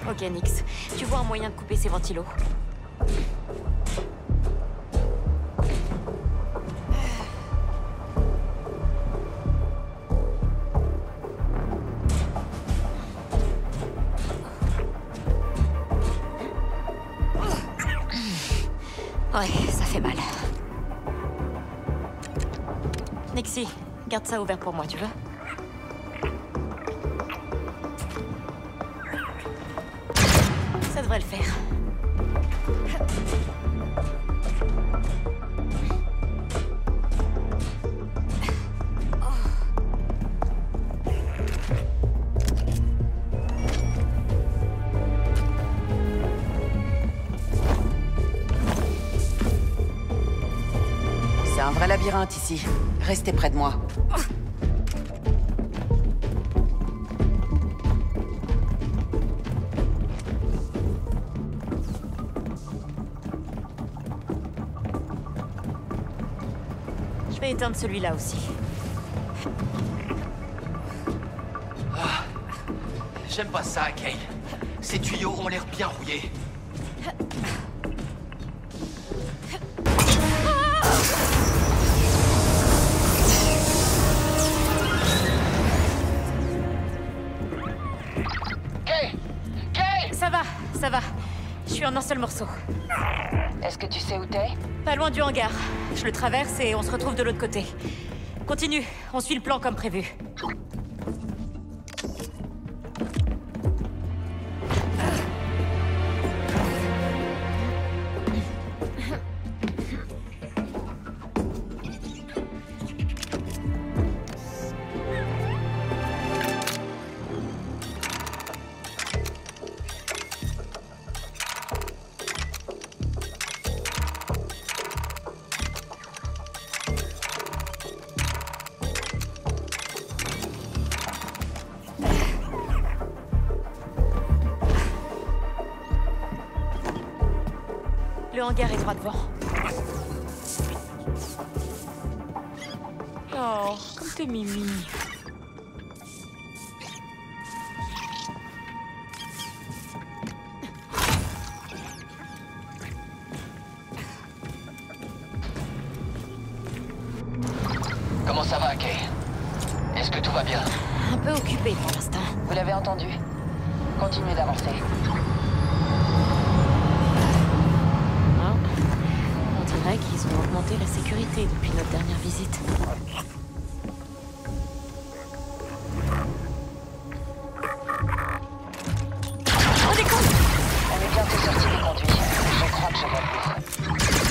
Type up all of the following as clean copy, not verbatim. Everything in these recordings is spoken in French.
Ok, Nix. Tu vois un moyen de couper ces ventilos? Ouais, ça fait mal. Nixie, garde ça ouvert pour moi, tu veux? Ça devrait le faire. C'est un vrai labyrinthe ici. Restez près de moi. Je vais éteindre celui-là aussi. J'aime pas ça, Kay. Ces tuyaux ont l'air bien rouillés. Kay! Kay! Ça va, ça va. Je suis en un seul morceau. Est-ce que tu sais où t'es? Pas loin du hangar. Je le traverse et on se retrouve de l'autre côté. Continue, on suit le plan comme prévu. Le hangar est droit devant. Oh, comme t'es mimi. Comment ça va, Kay? Est-ce que tout va bien? Un peu occupé pour l'instant. Vous l'avez entendu? Continuez d'avancer. On dirait qu'ils ont augmenté la sécurité depuis notre dernière visite. On décolle! On est bientôt sorti des conduits. Je crois que je vois plus.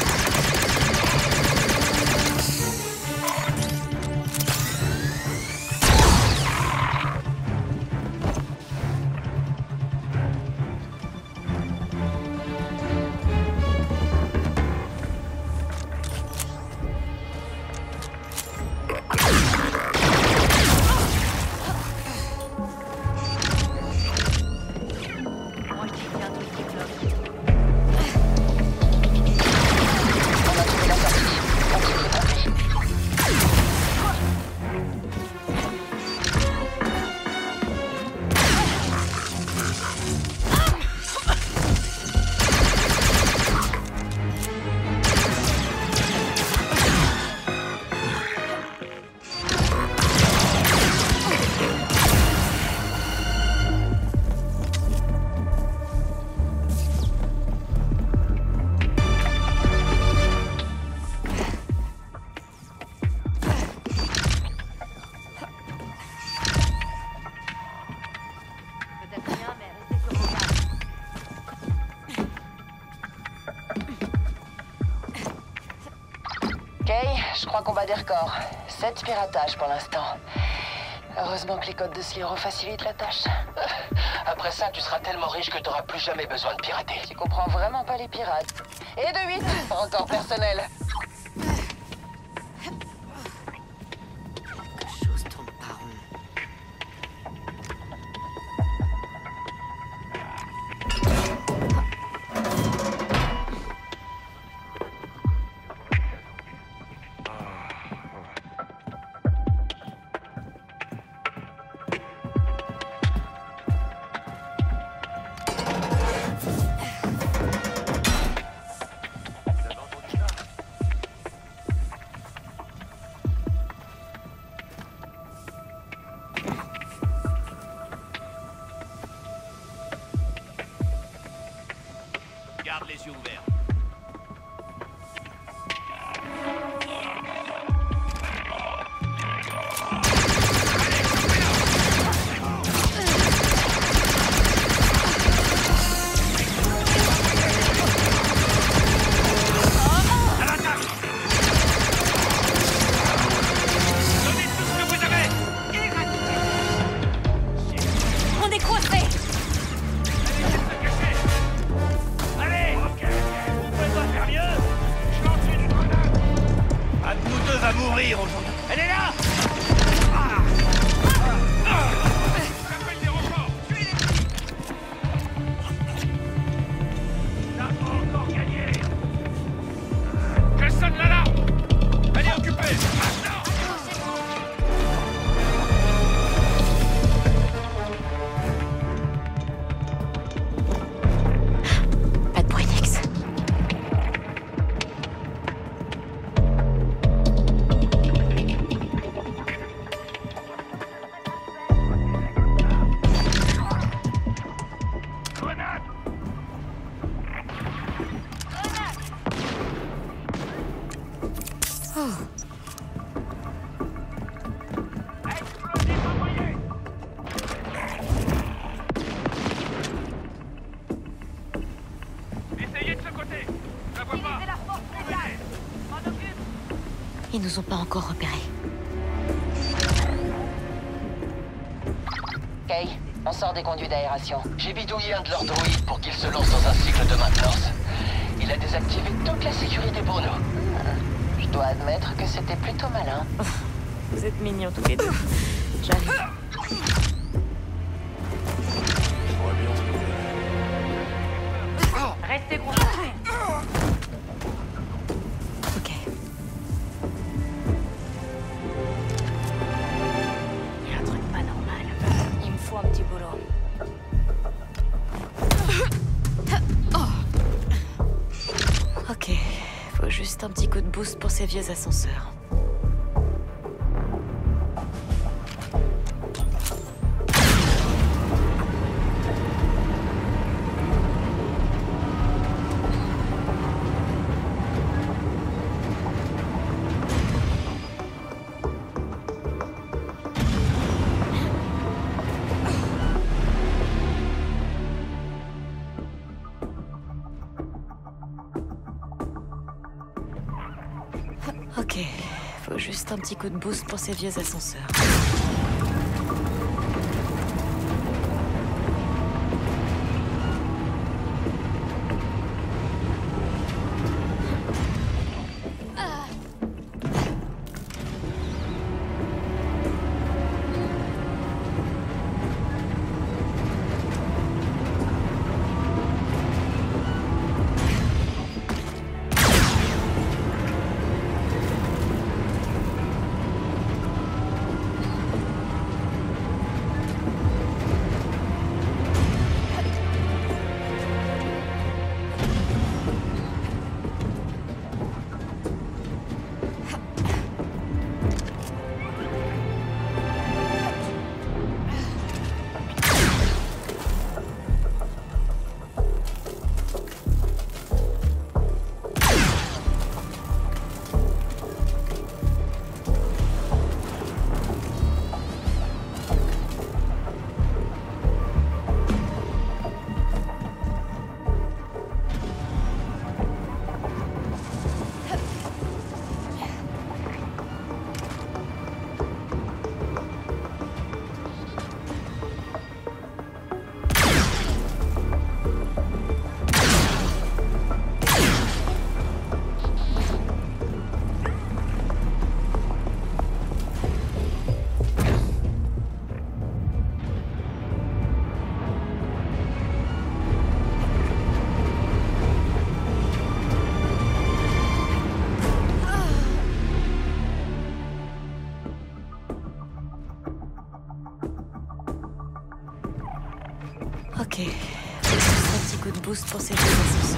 On a trouvé la sortie. Continuez les conduits. Kay, je crois qu'on bat des records. 7 piratages pour l'instant. Heureusement que les codes de Sliro facilitent la tâche. Après ça, tu seras tellement riche que t'auras plus jamais besoin de pirater. Tu comprends vraiment pas les pirates. Et de 8, encore personnel. Quelque chose tourne pas rond. les yeux ouverts. On est coincés! Un de nous deux va mourir aujourd'hui. Elle est là! J'appelle des renforts! On n'a pas encore gagné! Je sonne l'alarme! Elle est occupée! Maintenant! Pas de bruit, Nix. Grenade! Explosif envoyé! Essayez de ce côté! Je la vois pas! Ils nous ont pas encore repérés. Kay, on sort des conduits d'aération. J'ai bidouillé un de leurs droïdes pour qu'il se lance dans un cycle de maintenance. Il a désactivé toute la sécurité pour nous. Je dois admettre que c'était plutôt malin. Vous êtes mignons tous les deux. J'arrive. Restez concentrés. Ok. Il y a un truc pas normal. Il me faut un petit boulot. Ok. Faut juste un petit coup de boost pour ces vieux ascenseurs. Ok, faut juste un petit coup de boost pour ces vieux ascenseurs. Ok. Faut juste un petit coup de boost pour ces vieux ascenseurs.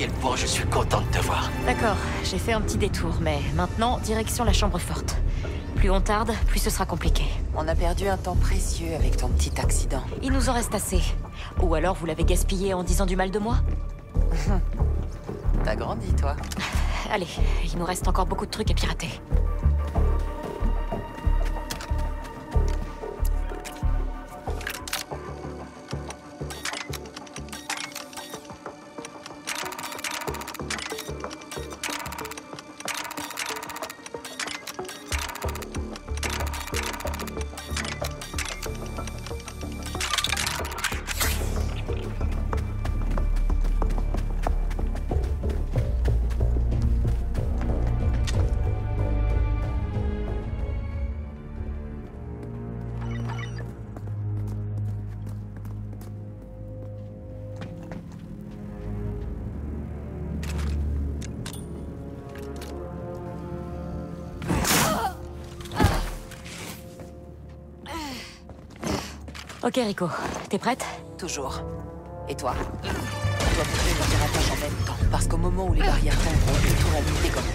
quel point je suis content de te voir. D'accord, j'ai fait un petit détour, mais maintenant, direction la chambre forte. Plus on tarde, plus ce sera compliqué. On a perdu un temps précieux avec ton petit accident. Il nous en reste assez. Ou alors vous l'avez gaspillé en disant du mal de moi? T'as grandi, toi. Allez, il nous reste encore beaucoup de trucs à pirater. Ok Rico, t'es prête? Toujours. Et toi? On doit bouger le piratage en même temps, parce qu'au moment où les barrières tomberont, le tour à lui dégomme.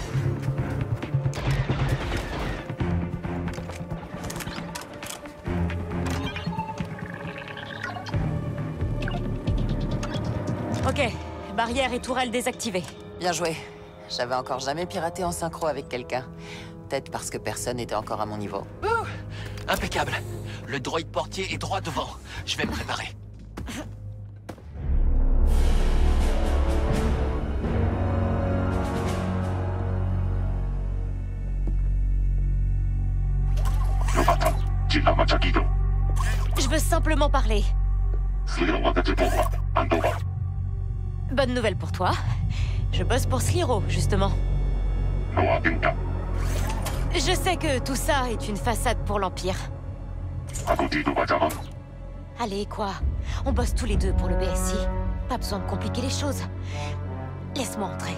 Ok, barrière et tourelle désactivées. Bien joué. J'avais encore jamais piraté en synchro avec quelqu'un. Peut-être parce que personne n'était encore à mon niveau. Ouh, impeccable. Le droïde portier est droit devant. Je vais me préparer. Je veux simplement parler. Bonne nouvelle pour toi. Je bosse pour Sliro, justement. Je sais que tout ça est une façade pour l'Empire. Allez, quoi? On bosse tous les deux pour le BSI. Pas besoin de compliquer les choses. Laisse-moi entrer.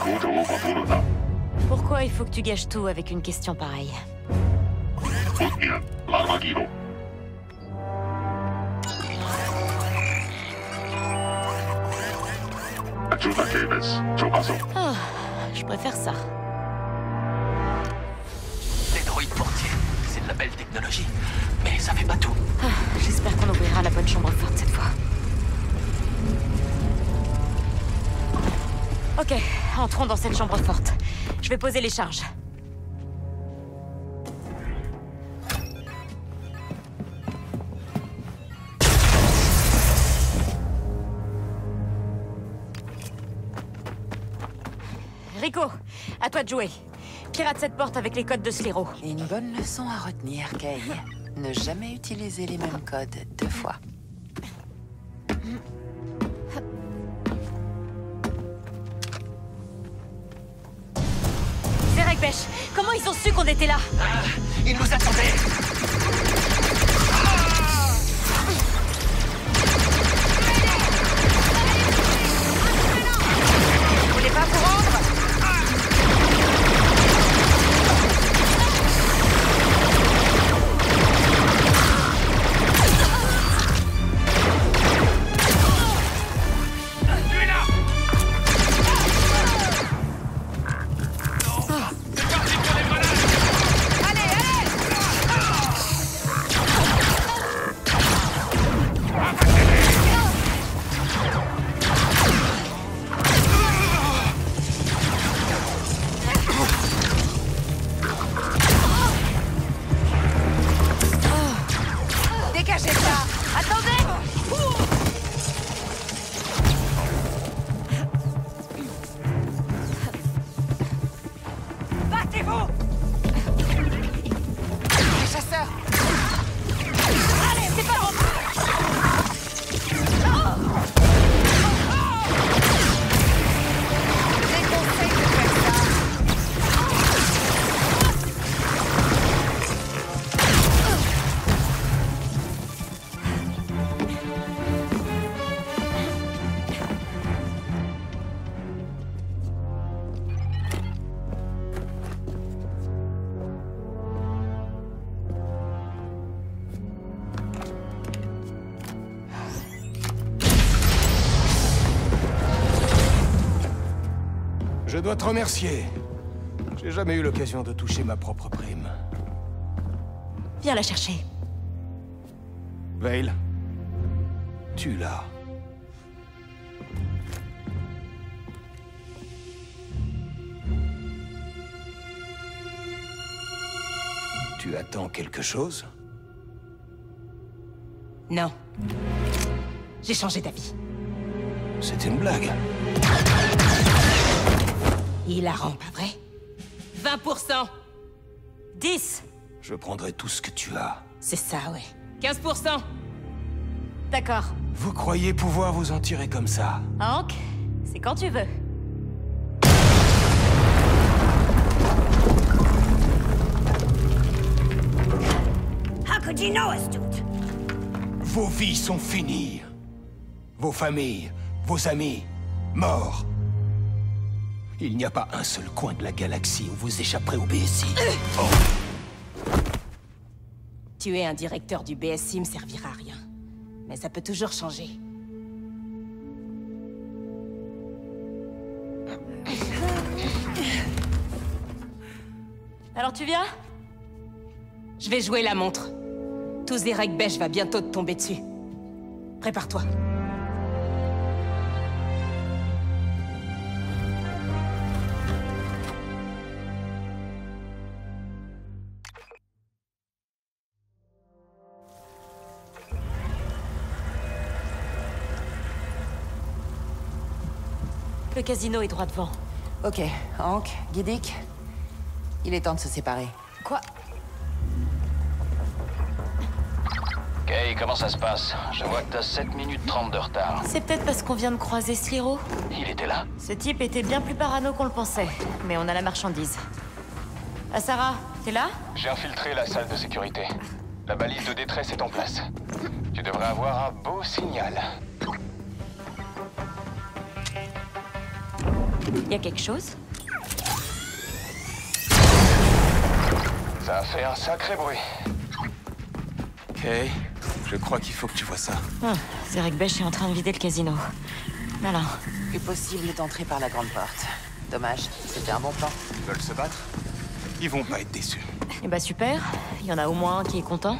Pourquoi il faut que tu gâches tout avec une question pareille? Ah, je préfère ça. Les droïdes portiers, c'est de la belle technologie. Mais ça fait pas tout. Ah, j'espère qu'on ouvrira la bonne chambre forte cette fois. Ok, entrons dans cette chambre forte. Je vais poser les charges. Rico, à toi de jouer. Pirate cette porte avec les codes de Sliro. Une bonne leçon à retenir, Kay. Ne jamais utiliser les mêmes codes 2 fois. C'est Regbech. Comment ils ont su qu'on était là? Ah, ils nous attendaient. Vous voulez pas vous rendre? dois te remercier. J'ai jamais eu l'occasion de toucher ma propre prime. Viens la chercher. Veil, tu l'as. Tu attends quelque chose? Non. J'ai changé d'avis. C'est une blague. Hilarant, pas vrai? 20%. 10. Je prendrai tout ce que tu as. C'est ça, ouais. 15%. D'accord. Vous croyez pouvoir vous en tirer comme ça? Hank, c'est quand tu veux. How could you know us, dude? Vos vies sont finies. Vos familles, vos amis, morts. Il n'y a pas un seul coin de la galaxie où vous échapperez au BSI. Oh. Tuer un directeur du BSI me servira à rien. Mais ça peut toujours changer. Alors tu viens? Je vais jouer la montre. Tout Zerek Besh va bientôt te tomber dessus. Prépare-toi. Le casino est droit devant. Ok, Hank, Giddick, il est temps de se séparer. Quoi? Kay, comment ça se passe? Je vois que t'as 7 minutes 30 de retard. C'est peut-être parce qu'on vient de croiser Sliro. Il était là. Ce type était bien plus parano qu'on le pensait. Mais on a la marchandise. Ah, Sarah, t'es là? J'ai infiltré la salle de sécurité. La balise de détresse est en place. Tu devrais avoir un beau signal. Y a quelque chose? Ça a fait un sacré bruit. Ok, je crois qu'il faut que tu vois ça. Ah, Zerek Besh est en train de vider le casino. Malin. Plus possible d'entrer par la grande porte. Dommage, c'était un bon plan. Ils veulent se battre? Ils vont pas être déçus. Eh bah super, il y en a au moins un qui est content.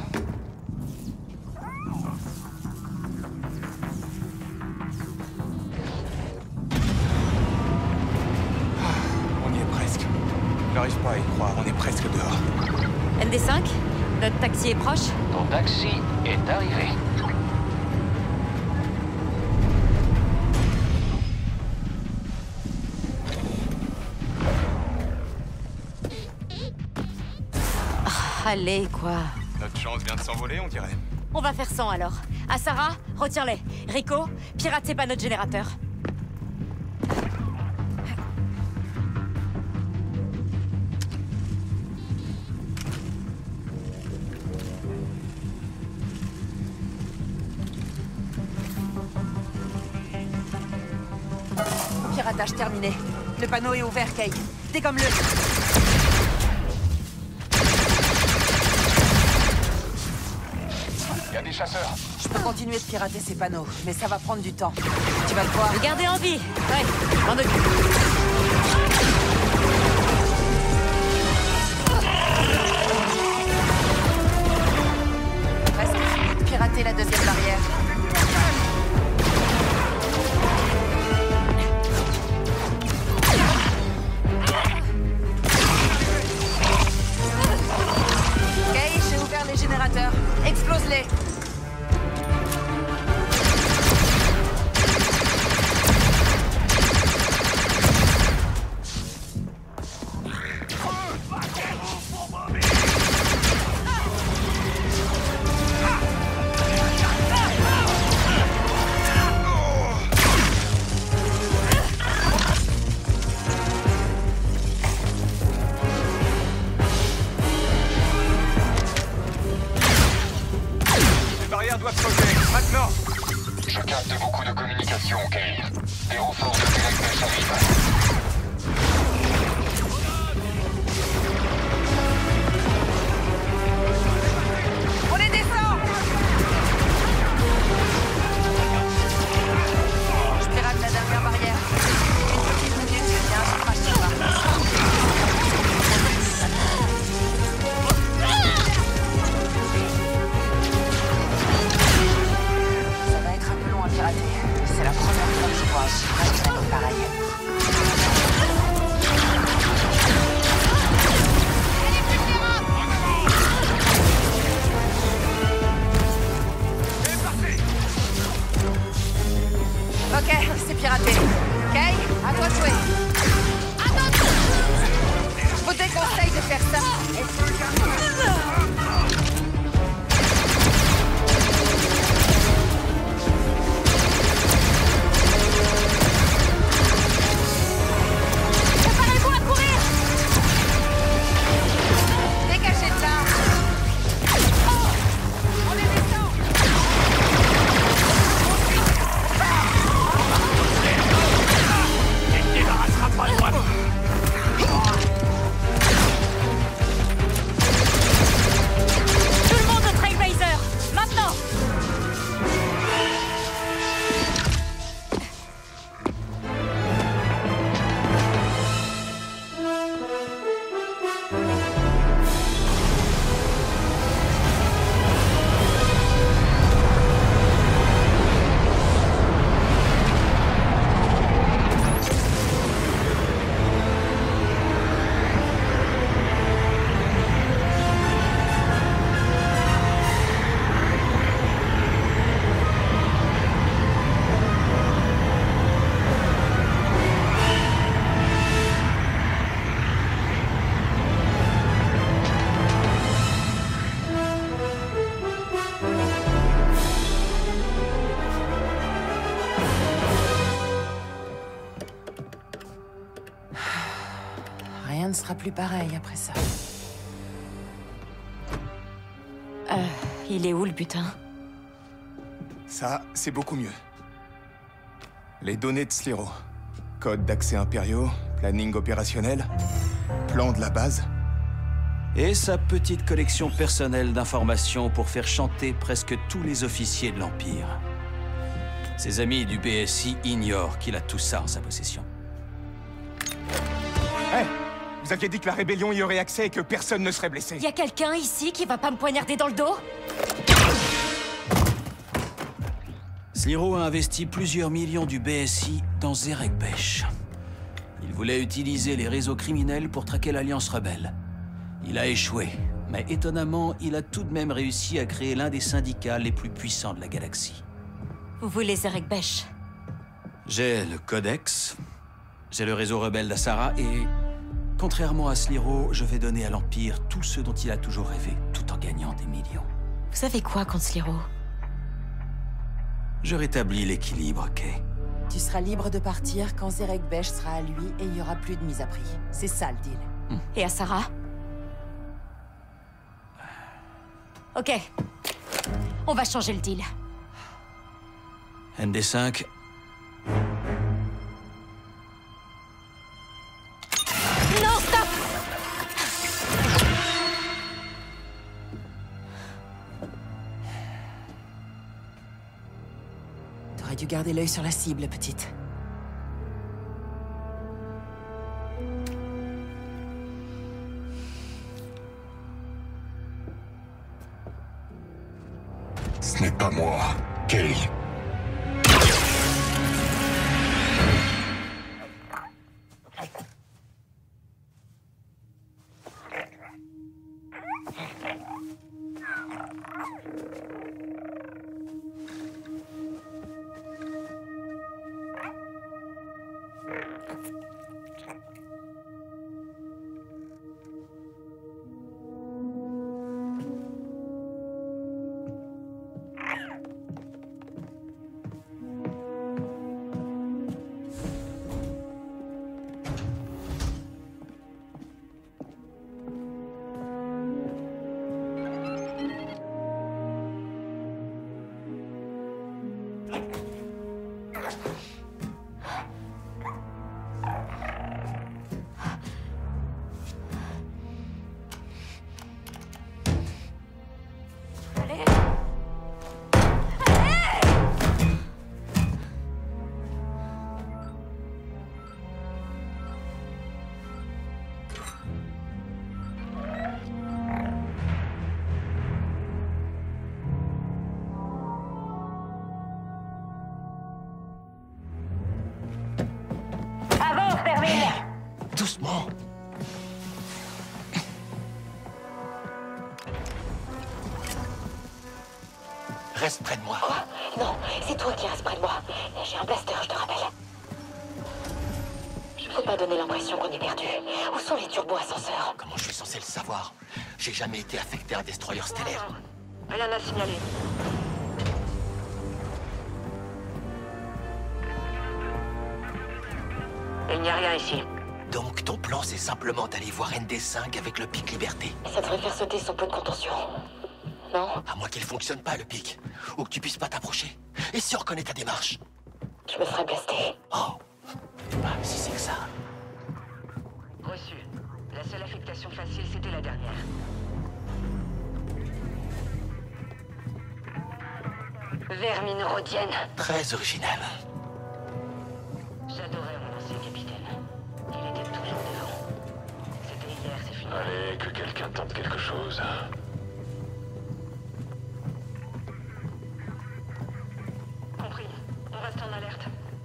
On y est presque. J'arrive pas à y croire, on est presque dehors. ND5, notre taxi est proche? Ton taxi est arrivé. Allez, quoi. Notre chance vient de s'envoler, on dirait. On va faire 100 alors. Ah, Sarah, retire-les. Rico, pirate ses panneaux de générateur. Piratage terminé. Le panneau est ouvert, Kay. Dégomme-le. Il y a des chasseurs. Je peux continuer de pirater ces panneaux, mais ça va prendre du temps. Tu vas le voir. Le garder en vie. Ouais, m'en occupe. Presque fini de pirater la deuxième barrière. Kay, j'ai ouvert les générateurs. Explose-les. Les barrières doivent sauter. Maintenant! Je capte beaucoup de communication, Kay. Des renforts de Zerek Besh arrivent. On les descend! Je pirate la dernière barrière. Une petite minute, je viens, je crache. C'est la première fois que je vois un chiffrage dynamique pareil. Ok, c'est piraté. Kay, à toi de jouer. Je vous déconseille de faire ça. Préparez-vous à courir! Dégagez de là. On les descend. Il ne débarrassera pas de moi. Tout le monde au Trailblazer! Maintenant! Rien ne sera plus pareil après ça. Il est où le butin? Ça, c'est beaucoup mieux. Les données de Sliro. Code d'accès impériaux, planning opérationnel, plan de la base. Et sa petite collection personnelle d'informations pour faire chanter presque tous les officiers de l'Empire. Ses amis du BSI ignorent qu'il a tout ça en sa possession. Hé! Vous aviez dit que la rébellion y aurait accès et que personne ne serait blessé. Y a quelqu'un ici qui va pas me poignarder dans le dos? Sliro a investi plusieurs millions du BSI dans Zerek Besh. Il voulait utiliser les réseaux criminels pour traquer l'Alliance rebelle. Il a échoué, mais étonnamment, il a tout de même réussi à créer l'un des syndicats les plus puissants de la galaxie. Vous voulez Zerek Besh? J'ai le Codex, j'ai le réseau rebelle d'Assara et, contrairement à Sliro, je vais donner à l'Empire tout ce dont il a toujours rêvé, tout en gagnant des millions. Vous savez quoi contre Sliro? Je rétablis l'équilibre, Kay. Tu seras libre de partir quand Zerek Besh sera à lui et il n'y aura plus de mise à prix. C'est ça le deal. Et à Sarah? Ok. On va changer le deal. ND5. Non, stop! T'aurais dû garder l'œil sur la cible, petite. Ce n'est pas moi, Kay. Doucement. Reste près de moi. Quoi? Non, c'est toi qui restes près de moi. J'ai un blaster, je te rappelle. Faut pas donner l'impression qu'on est perdu. Où sont les turbo-ascenseurs? Comment je suis censé le savoir? J'ai jamais été affecté à un destroyer stellaire. Rien à signaler. Il n'y a rien ici. Donc ton plan, c'est simplement d'aller voir ND5 avec le pic Liberté. Ça devrait faire sauter son pot de contention. Non? À moins qu'il fonctionne pas, le pic. Ou que tu puisses pas t'approcher. Et si on reconnaît ta démarche? Je me ferais blaster. Oh. Bah, si c'est que ça. Reçu. La seule affectation facile, c'était la dernière. Vermine rhodienne. Très original. J'adorais mon ancien capitaine. Il était toujours devant. C'était hier, c'est fini. Allez, que quelqu'un tente quelque chose. Compris. On reste en alerte.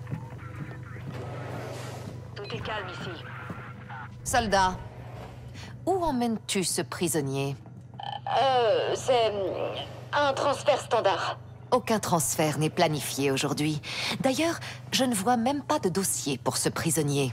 Tout est calme ici. Soldat, où emmènes-tu ce prisonnier? C'est un transfert standard. Aucun transfert n'est planifié aujourd'hui. D'ailleurs, je ne vois même pas de dossier pour ce prisonnier.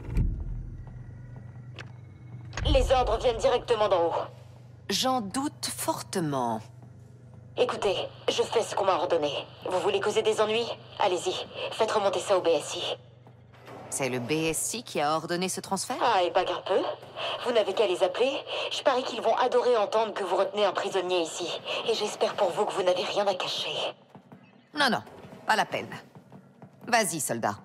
Les ordres viennent directement d'en haut. J'en doute fortement. Écoutez, je fais ce qu'on m'a ordonné. Vous voulez causer des ennuis? Allez-y, faites remonter ça au BSI. C'est le BSI qui a ordonné ce transfert? Ah, et bague un peu. Vous n'avez qu'à les appeler. Je parie qu'ils vont adorer entendre que vous retenez un prisonnier ici. Et j'espère pour vous que vous n'avez rien à cacher. Non, non, pas la peine. Vas-y, soldat.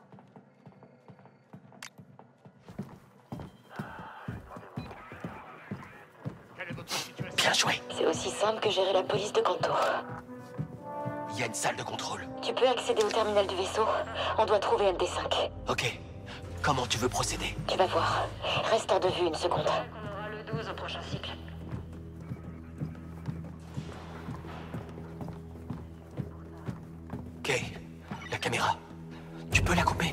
Bien joué. C'est aussi simple que gérer la police de Kanto. Il y a une salle de contrôle. Tu peux accéder au terminal du vaisseau. On doit trouver ND5. Ok. Comment tu veux procéder? Tu vas voir. Reste hors de vue une seconde. On aura le 12 au prochain cycle. Ok. La caméra. Tu peux la couper?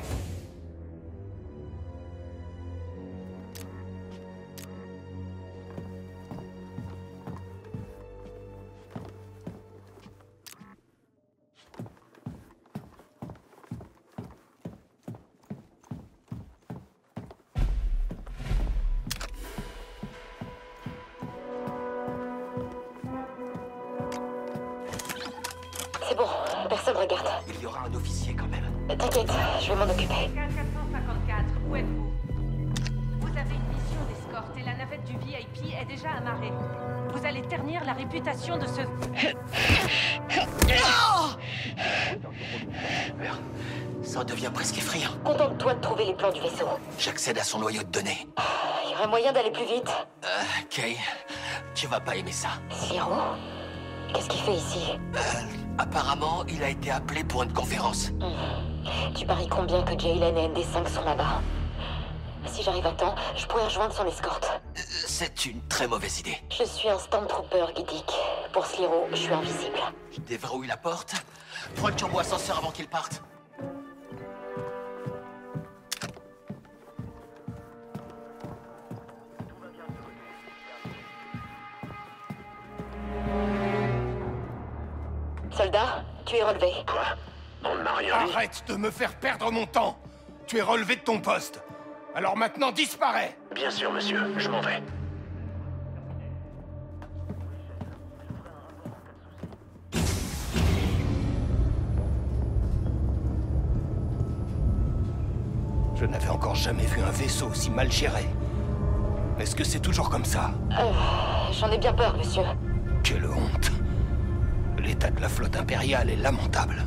C'est bon, personne regarde. Il y aura un officier quand même. T'inquiète, je vais m'en occuper. 454, où êtes-vous? Vous avez une mission d'escorte et la navette du VIP est déjà amarrée. Vous allez ternir la réputation de ce... Ça devient presque effrayant. Contente-toi de trouver les plans du vaisseau. J'accède à son noyau de données. Il y aurait moyen d'aller plus vite. Kay, tu vas pas aimer ça. Siro? Qu'est-ce qu'il fait ici? Apparemment, il a été appelé pour une conférence. Tu paries combien que Jaylen et ND5 sont là-bas? Si j'arrive à temps, je pourrais rejoindre son escorte. C'est une très mauvaise idée. Je suis un Stormtrooper, Guidic. Pour Sliro, je suis invisible. Je déverrouille la porte. Prends le turbo-ascenseur avant qu'il parte. Soldat, tu es relevé. Quoi? On n'a rien dit. Arrête de me faire perdre mon temps. Tu es relevé de ton poste. Alors maintenant, disparais. Bien sûr, monsieur. Je m'en vais. Je n'avais encore jamais vu un vaisseau aussi mal géré. Est-ce que c'est toujours comme ça? J'en ai bien peur, monsieur. Quelle honte. L'état de la flotte impériale est lamentable.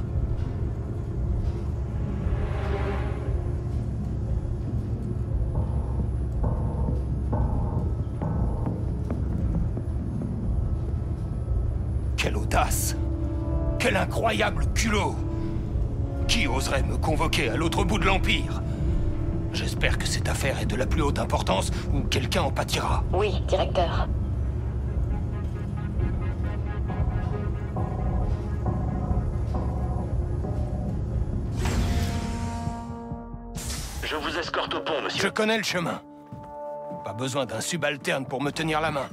Quelle audace! Quel incroyable culot! Qui oserait me convoquer à l'autre bout de l'Empire? J'espère que cette affaire est de la plus haute importance ou quelqu'un en pâtira. Oui, directeur. Je vous escorte au pont, monsieur. Je connais le chemin. Pas besoin d'un subalterne pour me tenir la main.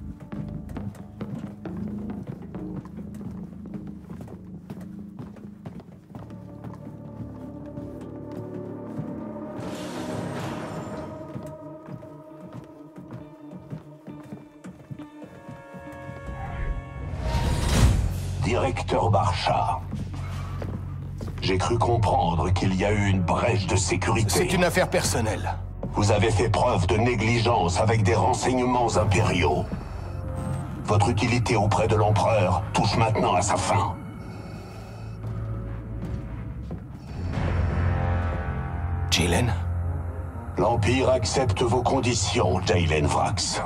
Directeur Barcha. J'ai cru comprendre qu'il y a eu une brèche de sécurité. C'est une affaire personnelle. Vous avez fait preuve de négligence avec des renseignements impériaux. Votre utilité auprès de l'Empereur touche maintenant à sa fin. Jaylen? L'Empire accepte vos conditions, Jaylen Vrax.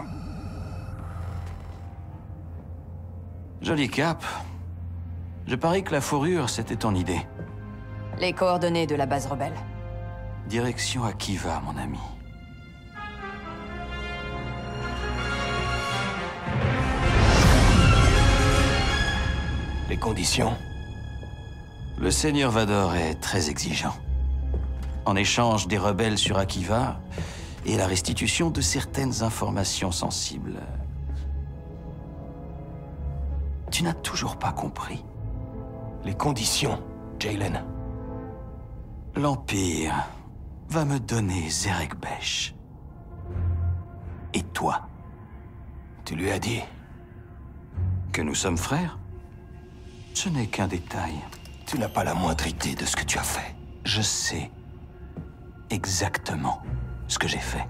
Joli cap. Je parie que la fourrure, c'était ton idée. Les coordonnées de la base rebelle. Direction Akiva, mon ami. Les conditions? Le seigneur Vador est très exigeant. En échange des rebelles sur Akiva et la restitution de certaines informations sensibles. Tu n'as toujours pas compris. Les conditions, Jaylen. L'Empire va me donner Zerekbesh. Et toi? Tu lui as dit? Que nous sommes frères? Ce n'est qu'un détail. Tu n'as pas la moindre idée de ce que tu as fait. Je sais exactement ce que j'ai fait.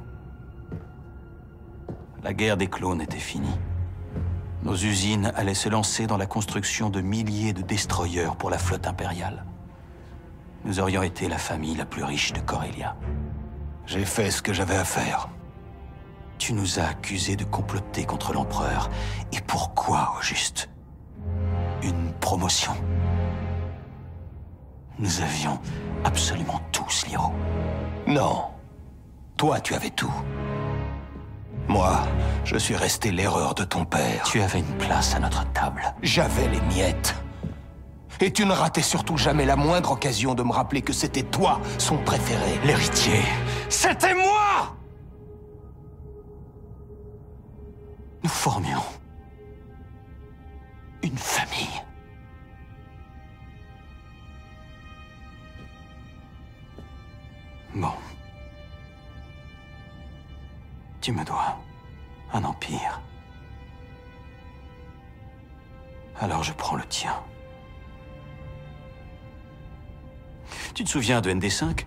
La guerre des clones était finie. Nos usines allaient se lancer dans la construction de milliers de destroyers pour la flotte impériale. Nous aurions été la famille la plus riche de Corellia. J'ai fait ce que j'avais à faire. Tu nous as accusés de comploter contre l'Empereur. Et pourquoi, au juste? Une promotion. Nous avions absolument tout, Sliro. Non. Toi, tu avais tout. Moi, je suis resté l'erreur de ton père. Tu avais une place à notre table. J'avais les miettes. Et tu ne ratais surtout jamais la moindre occasion de me rappeler que c'était toi, son préféré. L'héritier. C'était moi! Nous formions une famille. Bon. Tu me dois un empire. Alors je prends le tien. Tu te souviens de ND5?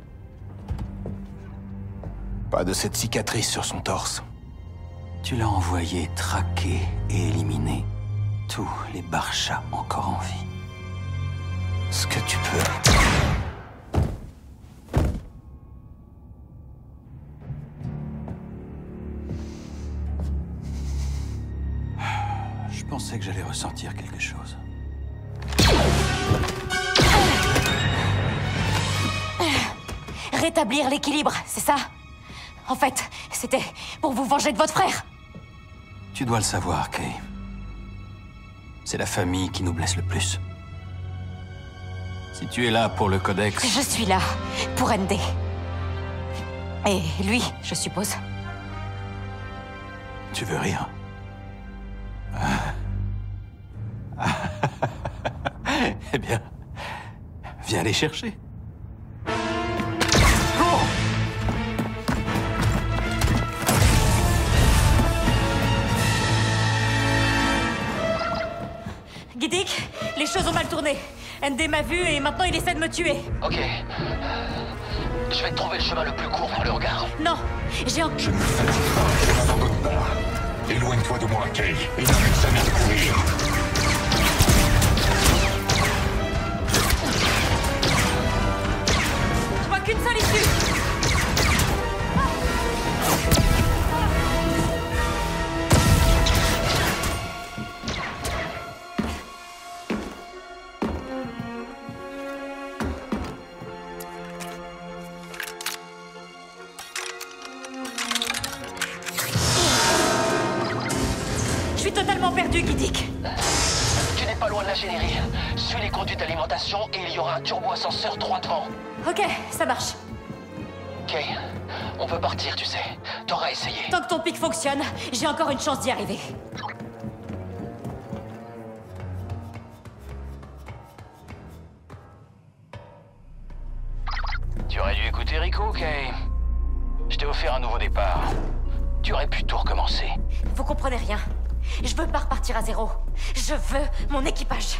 Pas de cette cicatrice sur son torse. Tu l'as envoyé traquer et éliminer tous les Barcha encore en vie. Ce que tu peux. Je pensais que j'allais ressentir quelque chose. Rétablir l'équilibre, c'est ça? En fait, c'était pour vous venger de votre frère. Tu dois le savoir, Kay. C'est la famille qui nous blesse le plus. Si tu es là pour le Codex... Je suis là pour ND. Et lui, je suppose. Tu veux rire? Eh bien, viens les chercher. Giddick, les choses ont mal tourné. ND m'a vu et maintenant il essaie de me tuer. Ok. Je vais te trouver le chemin le plus court vers le regard. Non, j'ai un... Je ne me fatigue pas, je n'abandonne pas. Éloigne-toi de moi, Kay, et n'arrête jamais de courir. Je vois qu'une seule issue. Je suis totalement perdu, Giddick. Tu n'es pas loin de l'ingénierie. Suis les conduits d'alimentation et il y aura un turbo-ascenseur droit devant. Ok, ça marche. Kay, On peut partir, tu sais. T'auras essayé. Tant que ton pic fonctionne, j'ai encore une chance d'y arriver. Tu aurais dû écouter Rico, Kay. Je t'ai offert un nouveau départ. Tu aurais pu tout recommencer. Vous comprenez rien. Je veux pas repartir à zéro. Je veux mon équipage.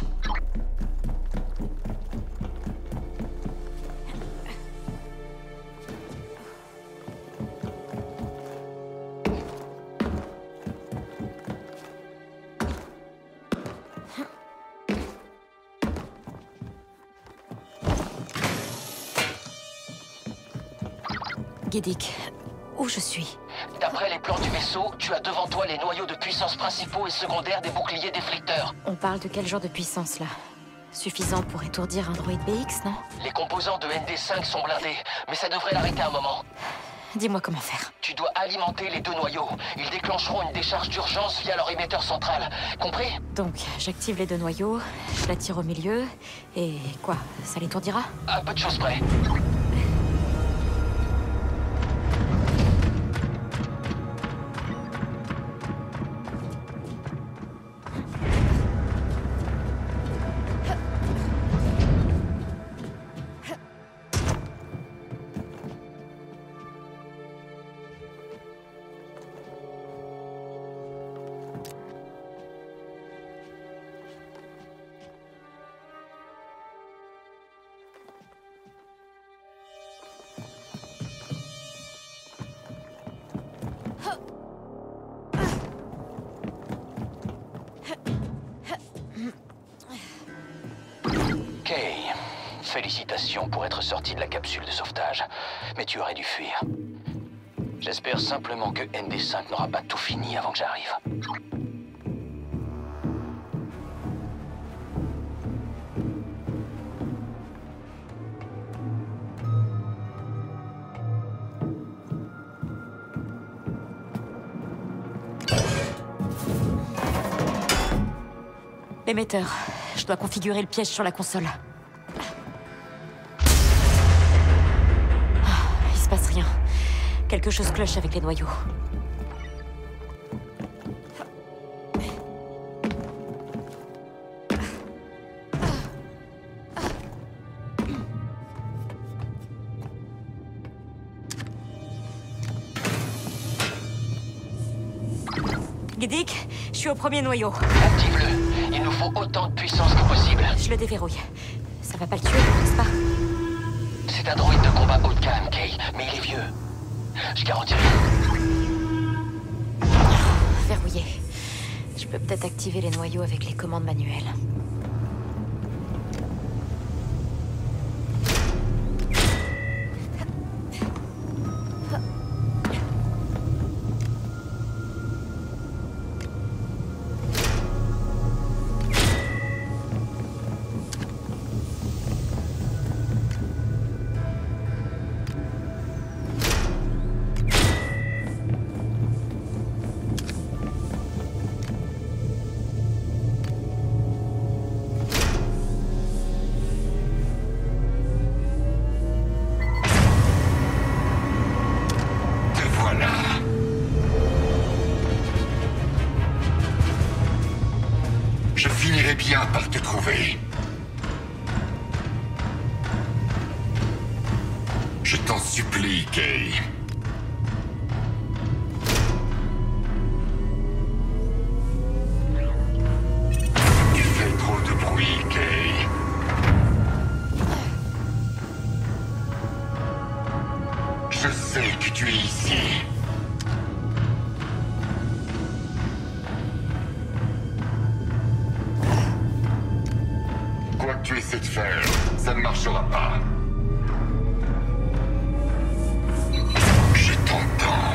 Guédic, où je suis? D'après les plans du vaisseau, tu as devant toi les noyaux de puissance principaux et secondaires des boucliers déflecteurs. On parle de quel genre de puissance, là? Suffisant pour étourdir un droïde BX, non? Les composants de ND5 sont blindés, mais ça devrait l'arrêter un moment. Dis-moi comment faire. Tu dois alimenter les deux noyaux. Ils déclencheront une décharge d'urgence via leur émetteur central. Compris? Donc, j'active les deux noyaux, je la tire au milieu, et quoi? Ça l'étourdira? À peu de choses près. Kay, félicitations pour être sorti de la capsule de sauvetage. Mais tu aurais dû fuir. J'espère simplement que ND5 n'aura pas tout fini avant que j'arrive. Émetteur, je dois configurer le piège sur la console. Il se passe rien. Quelque chose cloche avec les noyaux. Guédic, je suis au premier noyau. Active-le. Il nous faut autant de puissance que possible. Je le déverrouille. Ça va pas le tuer, n'est-ce pas? C'est un droïde de combat haut de gamme, Kay, mais il est vieux. Je garantis rien. Verrouillé. Je peux peut-être activer les noyaux avec les commandes manuelles. Je finirai bien par te trouver. Je t'en supplie, Kay. Tu fais trop de bruit, Kay. Je sais que tu es ici. Quoi que tu essaies de faire, ça ne marchera pas. Je t'entends.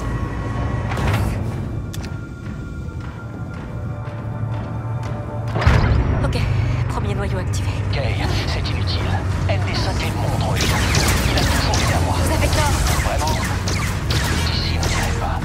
Ok, premier noyau activé. Kay, c'est inutile. ND5 est mon droïde. Il a toujours été à moi. Vous avez tort. Vraiment? D'ici, on n'irait pas.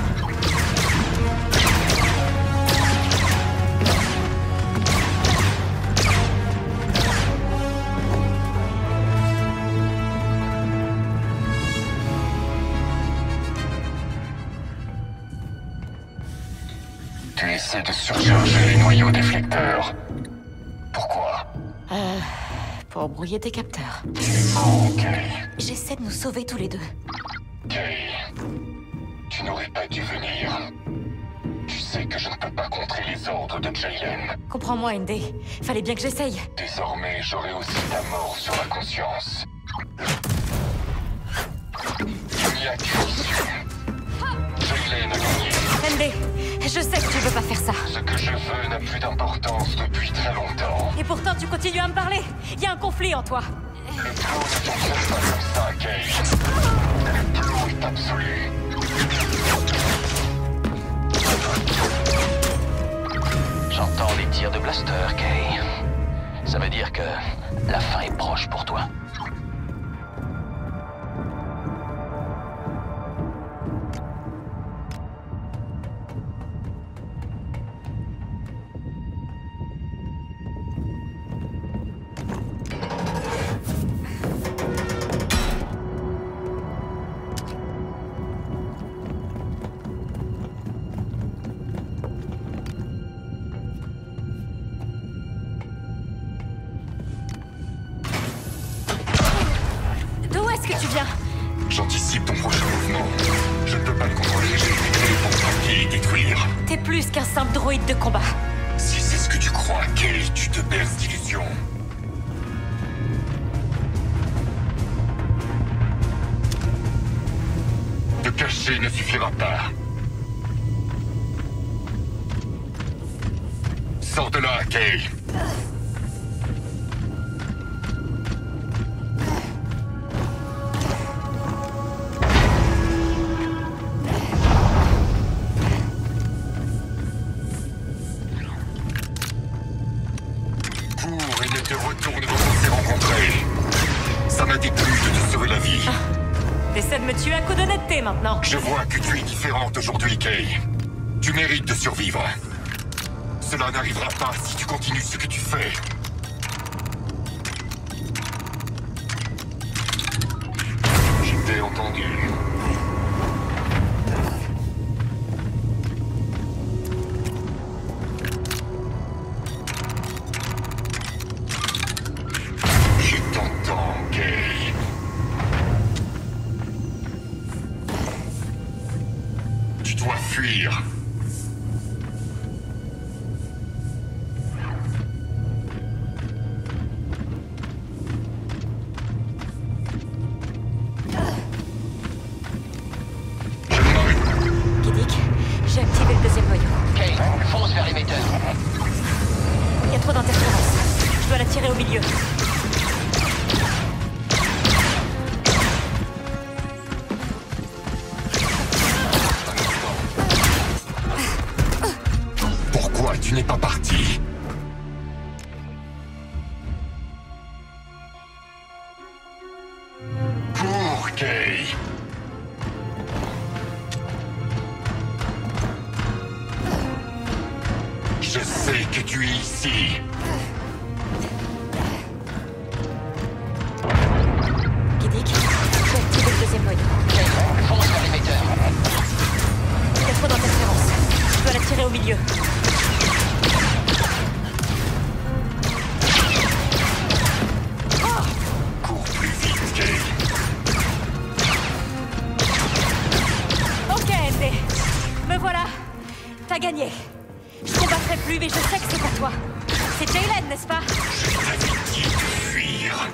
Tu essaies de surcharger les noyaux déflecteurs. Pourquoi? Pour brouiller tes capteurs. Ok. J'essaie de nous sauver tous les deux. Kay, tu n'aurais pas dû venir. Tu sais que je ne peux pas contrer les ordres de Jaylen. Comprends-moi, ND. Fallait bien que j'essaye. Désormais, j'aurai aussi ta mort sur la conscience. Il n'y a qu'une issue. Jaylen a gagné. ND, je sais que tu veux pas faire ça. Ce que je veux n'a plus d'importance depuis très longtemps. Et pourtant, tu continues à me parler. Il y a un conflit en toi. Le plot ne fonctionne pas comme ça, Kay. Le plot est absolu. J'entends des tirs de blaster, Kay. Ça veut dire que la fin est proche pour toi. J'anticipe ton prochain mouvement. Je ne peux pas le contrôler, j'ai été créé pour traquer et détruire. T'es plus qu'un simple droïde de combat. Si c'est ce que tu crois, Kay, tu te berces d'illusions. Te cacher ne suffira pas. Sors de là, Kay. T'essaies de me tuer à coup d'honnêteté maintenant. Je vois que tu es différente aujourd'hui, Kay. Tu mérites de survivre. Cela n'arrivera pas si tu continues ce que tu fais. Je t'ai entendu. Je t'entends, Kay. Tu dois fuir. Kiddick, j'ai activé le deuxième noyau. Kay, fonce vers l'émetteur. Il y a trop d'interférences. Je dois la tirer au milieu. Pourquoi tu n'es pas parti? Cours, Kay. Je sais que tu es ici. Kiddick, j'ai activé le deuxième noyau. Kay, fonce vers l'émetteur. Il y a trop d'interférences. Je dois la tirer au milieu. Cours plus vite, Kay. Ok, ND. Me voilà. T'as gagné. Je combattrai plus, mais je sais que c'est pour toi. C'est Jaylen, n'est-ce pas? Je t'avais dit de fuir.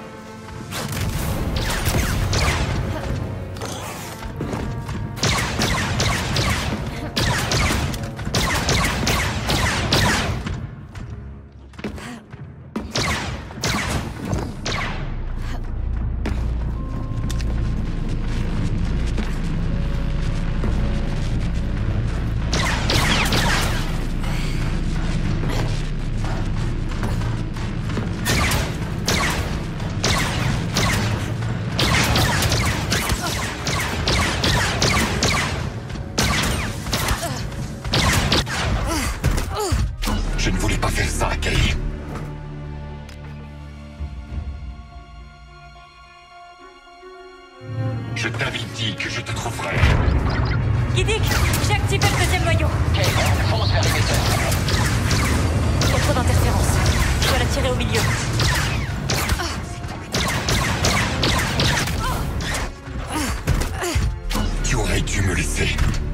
Je ne voulais pas faire ça, Kay. Je t'avais dit que je te trouverais. Guidic, j'ai activé le deuxième noyau. Ok, fonce vers l'émetteur. Il y a trop d'interférences. Je dois la tirer au milieu. Tu aurais dû me laisser.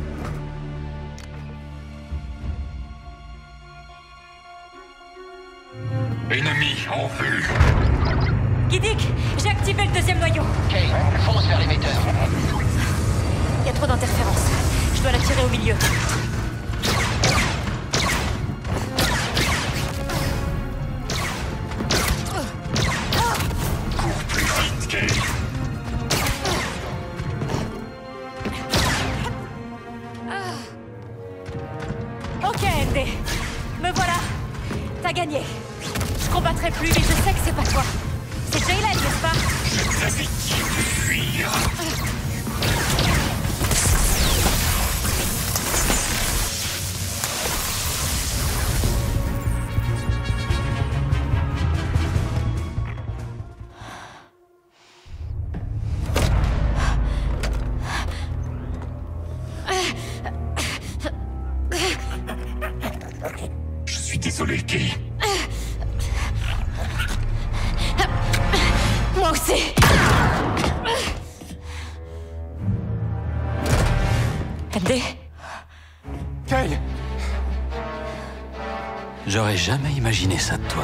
Ennemi en vue. Guidic, j'ai activé le deuxième noyau. Ok, fonce vers l'émetteur. Il y a trop d'interférences. Je dois la tirer au milieu. Cours plus vite, Kay. Ok, ND. Me voilà. T'as gagné. Je combattrai plus, mais je sais que c'est pas toi. C'est Jaylen, n'est-ce pas? Je t'avais dit de fuir. Je suis désolé, Kay. Moi aussi. ND. Kay! J'aurais jamais imaginé ça de toi.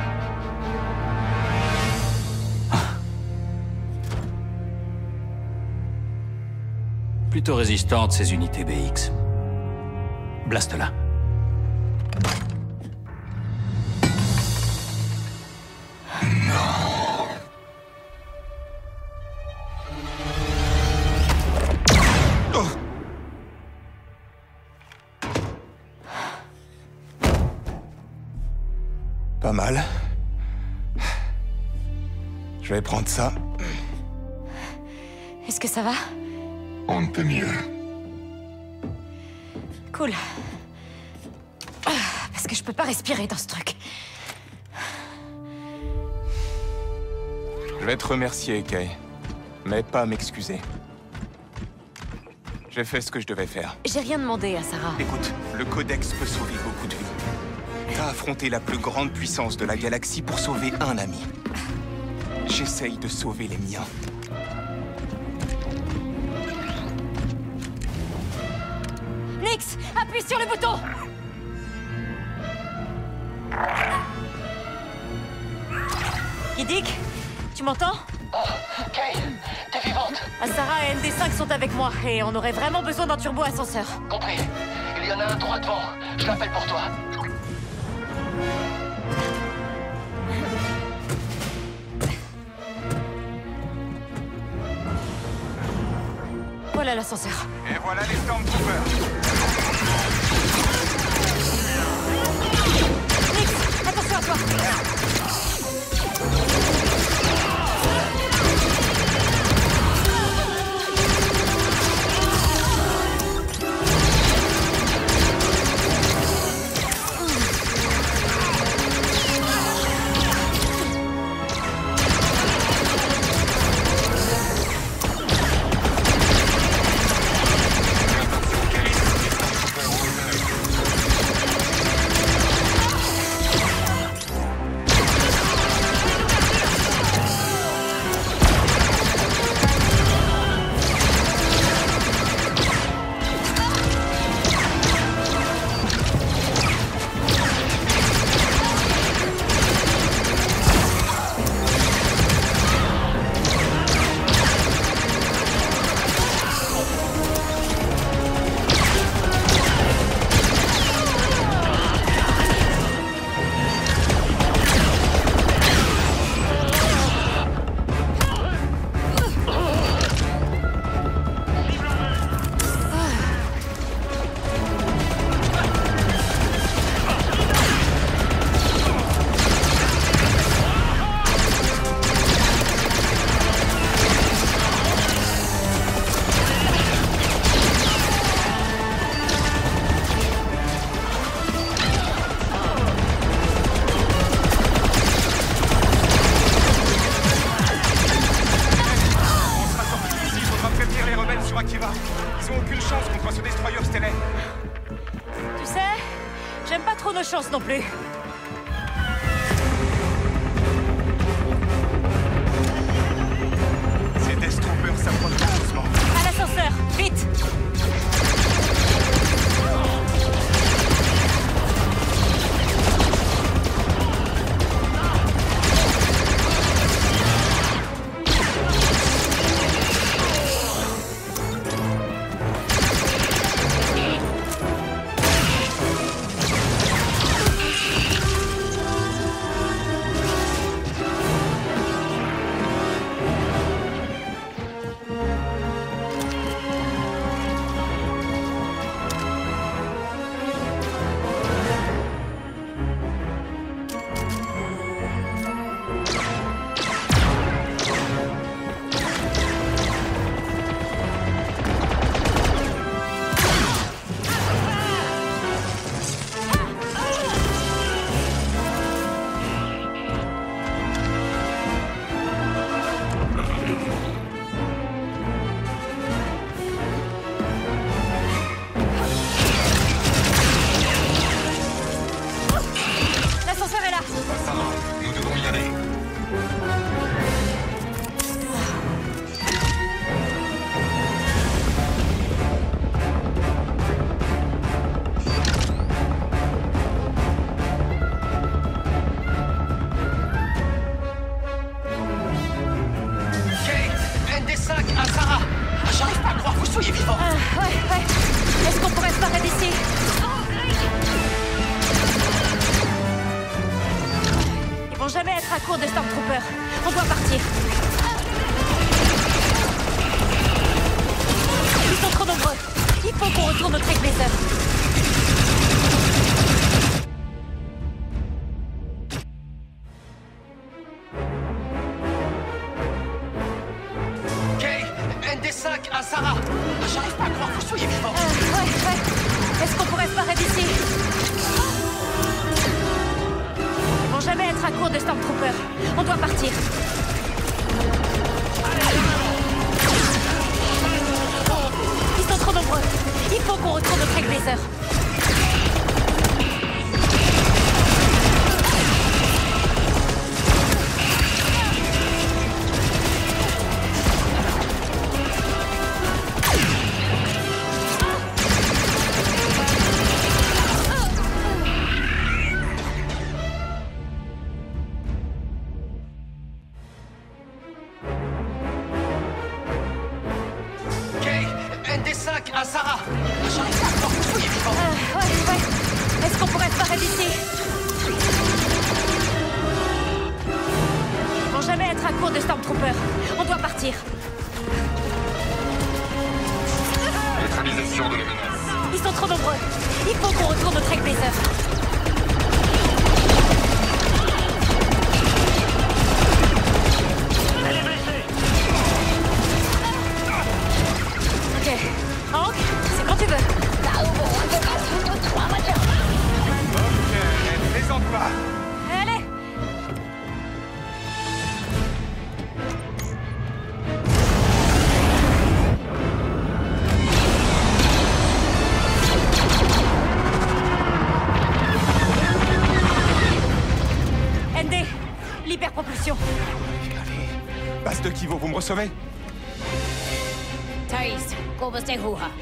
Plutôt résistantes, ces unités BX. Blast-la. Pas mal. Je vais prendre ça. Est-ce que ça va? On ne peut mieux. Cool. Parce que je peux pas respirer dans ce truc. Je vais te remercier, Kay. Mais pas m'excuser. J'ai fait ce que je devais faire. J'ai rien demandé à Sarah. Écoute, le Codex peut sauver beaucoup de vies. T'as affronté la plus grande puissance de la galaxie pour sauver un ami. J'essaye de sauver les miens. Nix, appuie sur le bouton. Guidic, tu m'entends? Oh, Kay, t'es vivante. Sarah et ND5 sont avec moi et on aurait vraiment besoin d'un turbo-ascenseur. Compris. Il y en a un droit devant. Je l'appelle pour toi. Voilà l'ascenseur. Et voilà les Stormtroopers. Nix, attention à toi. Akiva. Ils ont aucune chance contre ce destroyer stellaire. Tu sais, j'aime pas trop nos chances non plus. Ces Death Troopers s'approchent dangereusement. À l'ascenseur, vite! Jamais être à court de Stormtroopers. On doit partir. Ils sont trop nombreux. Il faut qu'on retourne au Trailblazer. Kay, ND5 à Sarah. J'arrive pas à croire que vous soyez vivant. Ouais. Est-ce qu'on pourrait se barrer d'ici? Jamais être à court de Stormtroopers. On doit partir. Ils sont trop nombreux. Il faut qu'on retourne au Trailblazer. ND5 à Sarah. J'arrive pas à croire que vous soyez vivant. Ouais. Est-ce qu'on pourrait se barrer d'ici? Ils vont jamais être à court de Stormtroopers. On doit partir. Neutralisation de la menace. Ils sont trop nombreux. Il faut qu'on retourne au Trailblazer. Hank, c'est quand tu veux. Ok, elle plaisante pas. Allez. ND, l'hyperpropulsion. Allez. Base de Kivo, vous me recevez? Thais, Kobosehuha.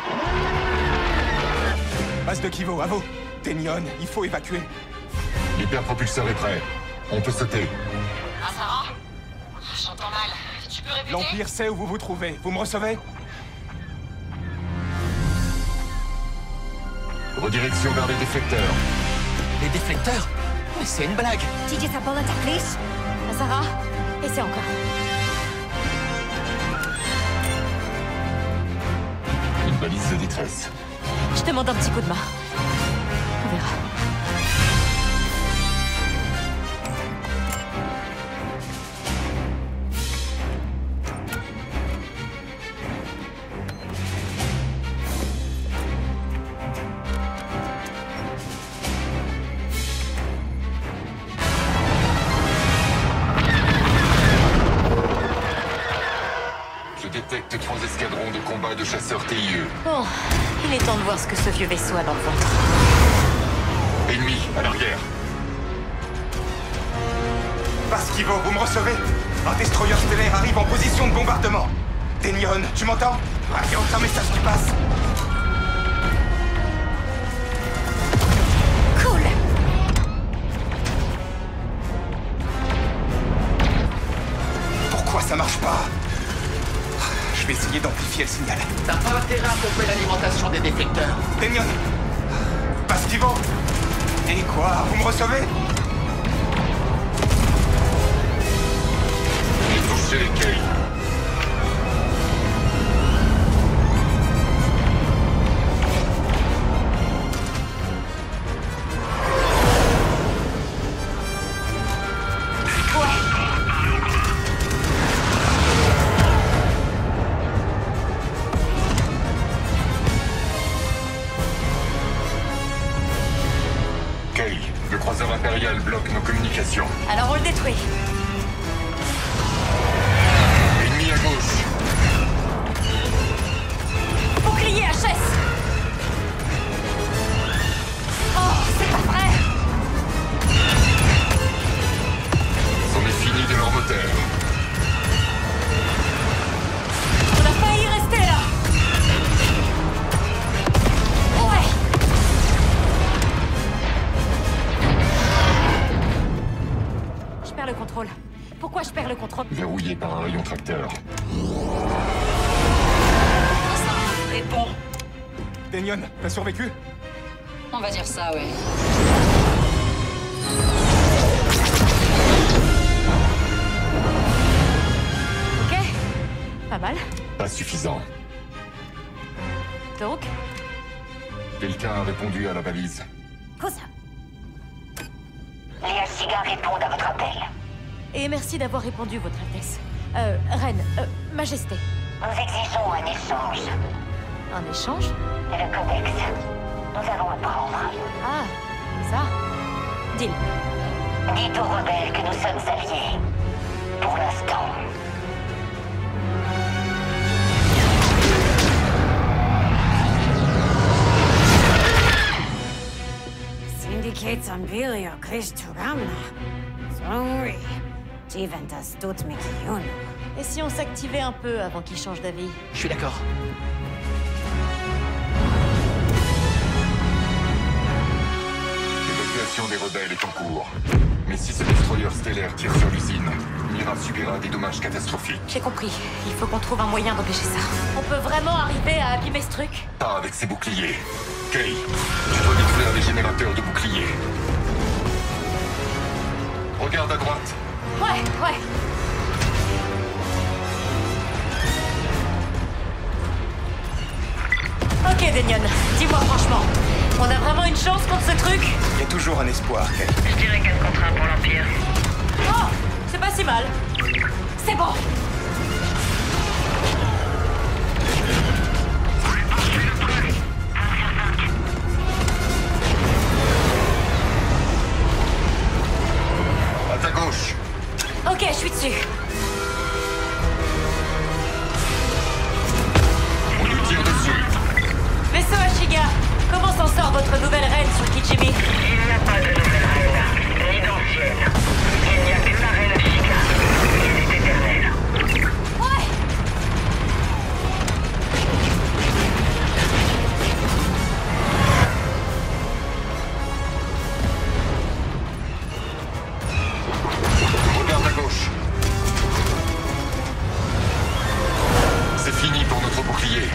Base de Kivo, à vous. Tenion, il faut évacuer. L'hyperpropulseur est prêt. On peut sauter. Ah, Sarah? J'entends mal. Tu peux répéter? L'Empire sait où vous vous trouvez. Vous me recevez? Redirection vers les déflecteurs. Les déflecteurs? Mais c'est une blague. Tiji Sapola Taklish. Sarah, essaie encore. Une balise de détresse. Je te demande un petit coup de main. On verra. Je détecte 3 escadrons de combat de chasseurs TIE. Bon, il est temps de voir ce que ce vieux vaisseau a dans le ventre. Ennemi, à l'arrière. Baskivo, vous me recevez? Un destroyer stellaire arrive en position de bombardement. Denyon, tu m'entends? Il y a aucun message qui passe. Cool. Pourquoi ça marche pas? Je vais essayer d'amplifier le signal. T'as pas intérêt à couper l'alimentation des détecteurs. Denyon! Baskivo! Et quoi? Vous me recevez? Touchez, Kay. Kay, le croiseur impérial bloque nos communications. Alors on le détruit. Ennemi à gauche. Bouclier HS. Oh, c'est pas vrai. C'en est fini de leur moteur. On a failli rester là. Ouais. Je perds le contrôle. Pourquoi je perds le contrôle? Verrouillé par un rayon tracteur. Réponds. Denyon, t'as survécu? On va dire ça, ouais. Ok. Pas mal. Pas suffisant. Donc, Quelqu'un a répondu à la balise. cosa? Les Ashiga répondent à votre appel. Et merci d'avoir répondu, Votre Altesse. Reine, Majesté. Nous exigeons un échange. Un échange? Et le codex. Nous allons le prendre. Ah, ça. Deal. Dites aux rebelles que nous sommes alliés. Pour l'instant. Syndicates Ambilio Christugamna. Sorry. Jiventas tut Mikiyuno. Et si on s'activait un peu avant qu'il change d'avis? Je suis d'accord. L'évacuation des rebelles est en cours. Mais si ce destroyer stellaire tire sur l'usine, Mira subira des dommages catastrophiques. J'ai compris. Il faut qu'on trouve un moyen d'empêcher ça. On peut vraiment arriver à abîmer ce truc? Pas avec ces boucliers. Kay, tu dois détruire les générateurs de boucliers. Regarde à droite. Ouais. Ok, Denyon, dis-moi franchement, on a vraiment une chance contre ce truc? Il y a toujours un espoir, Kay. Je dirais 4 contre 1 pour l'Empire. Oh, c'est pas si mal. C'est bon. À ta gauche. Ok, je suis dessus. On nous tire dessus. Vaisseau Ashiga, comment s'en sort votre nouvelle reine sur Kijimi? Il n'y a pas de nouvelle reine, ni d'ancienne. Il n'y a que la reine Ashiga. Elle est éternelle. Ouais. Regarde à gauche. C'est fini pour notre bouclier.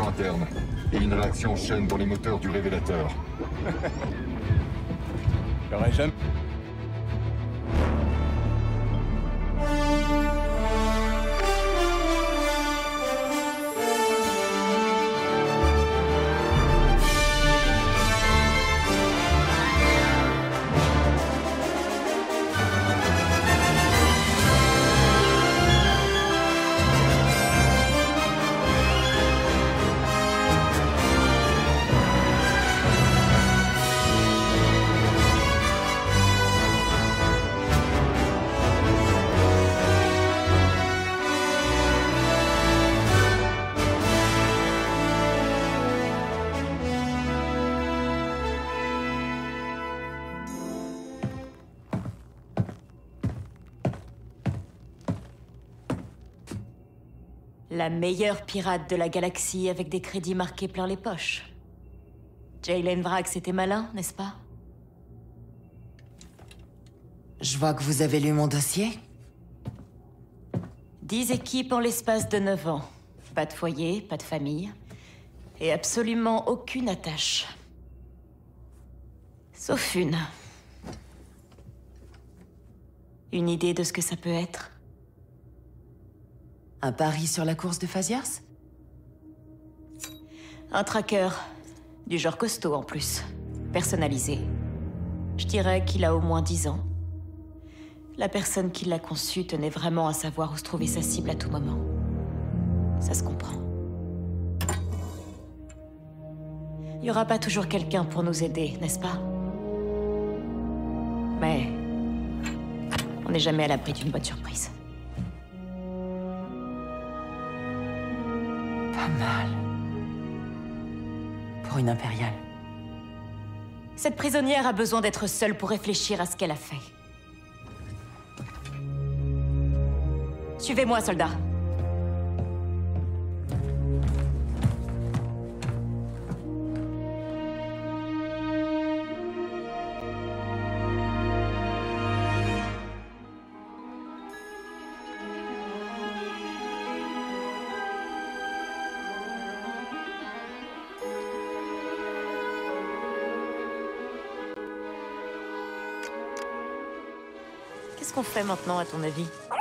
explosion interne et une réaction en chaîne dans les moteurs du révélateur. J'aurais jamais... La meilleure pirate de la galaxie avec des crédits marqués plein les poches. Jaylen Vrax était malin, n'est-ce pas? Je vois que vous avez lu mon dossier. 10 équipes en l'espace de 9 ans. Pas de foyer, pas de famille. Et absolument aucune attache. Sauf une. Une idée de ce que ça peut être? Un pari sur la course de Phazias? Un tracker. Du genre costaud en plus. Personnalisé. Je dirais qu'il a au moins 10 ans. La personne qui l'a conçu tenait vraiment à savoir où se trouvait sa cible à tout moment. Ça se comprend. Il n'y aura pas toujours quelqu'un pour nous aider, n'est-ce pas? Mais... on n'est jamais à l'abri d'une bonne surprise. Pas mal. Pour une impériale. Cette prisonnière a besoin d'être seule pour réfléchir à ce qu'elle a fait. Suivez-moi, soldat. Qu'est-ce qu'on fait maintenant, à ton avis?